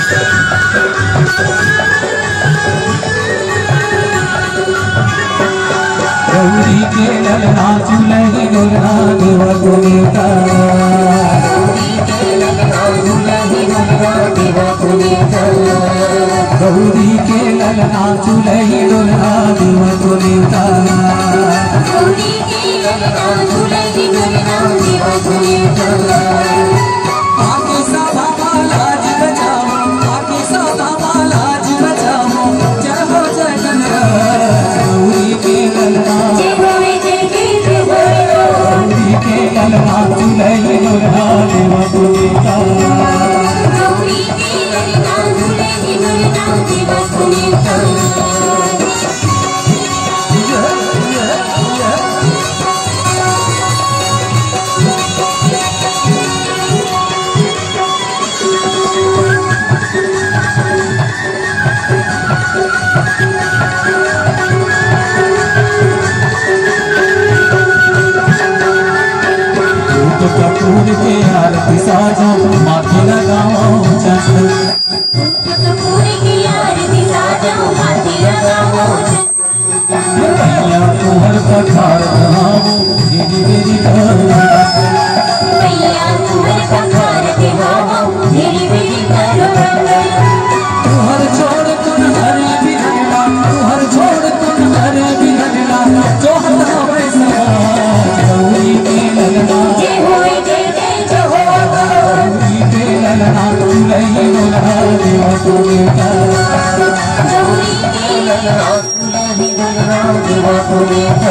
गौरी के ललना चुलही गोरा देवा पुनीता गौरी के ललना चुलही गोरा देवा पुनीता गौरी के ललना चुलही गोरा देवा पुनीता आके सभा लाज बचाओ आके सभा लाज बचाओ जय हो जय गणराज गौरी के ललना गौरी के ललना चुलही गोरा देवा पुनीता गौरी के ललना चुलही गोरा देवा पुनीता कपूर के आरती साजो माथे लगाओ चंद कपूर की आरती साजो माथे लगाओ भैया तुहर पखार कहाओ धीरे धीरे करो भैया तुहर पखार कहाओ धीरे धीरे करो तुहर छोड़ तुम हरे बिरला तुहर छोड़ तुम हरे बिरला जो हटा वैसा गौरी के ललना ललना चुलही गोरा देवा पुनीता गौरी के ललना चुलही गोरा देवा पुनीता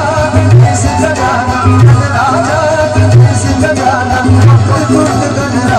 राजा